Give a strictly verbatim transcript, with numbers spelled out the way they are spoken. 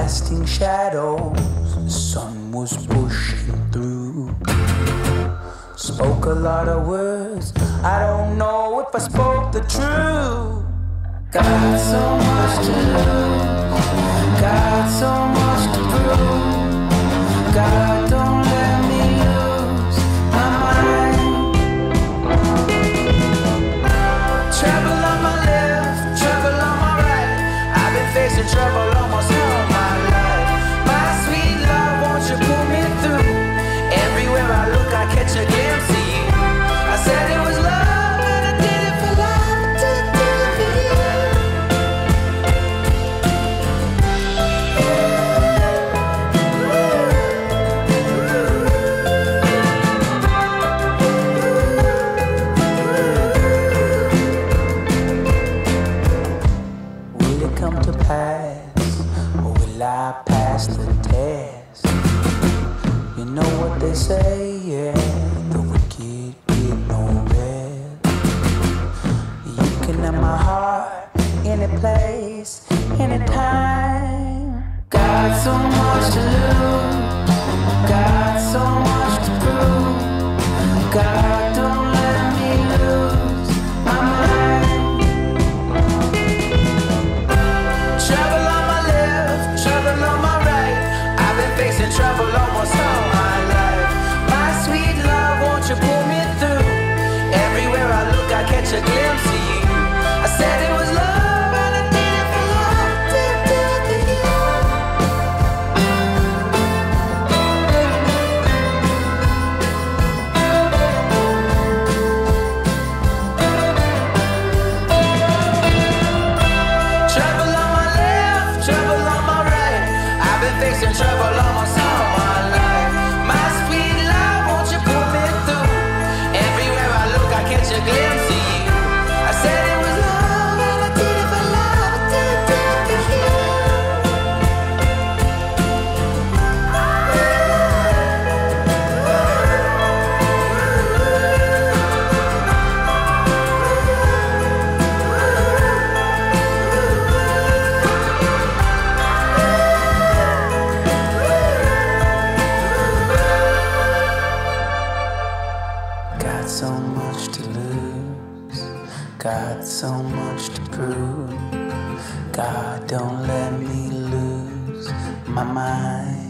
casting shadows, the sun was pushing through. Spoke a lot of words, I don't know if I spoke the truth. Got so much to lose, got so much to prove. God, don't let me lose my mind. Trouble on my left, trouble on my right. I've been facing trouble almost all my life. My sweet love, won't you pull me through? Everywhere I look, I catch a glimpse of you. I said it was love, and I did it for love, I did it for Will it come to pass, or will I pass the test? You know what they say, yeah, the wicked get no rest. You can have my heart, any place, anytime. Got so much to lose, got so much to prove. God, don't let me lose my mind. Trouble on my left, trouble on my right. I've been facing trouble almost all my life. My sweet love, won't you pull me through? Everywhere I look, I catch a glimpse of you. I said it was love, and I did it for love, did it, did it for you. Trouble on my left, trouble on my right. I've been facing trouble almost all my life. My sweet love, won't you pull me through? Everywhere I look, I catch a glimpse of you. I said it was love, and I did it for love, I did it, did it for you. Got so much to lose, got so much to prove. God, don't let me lose my mind.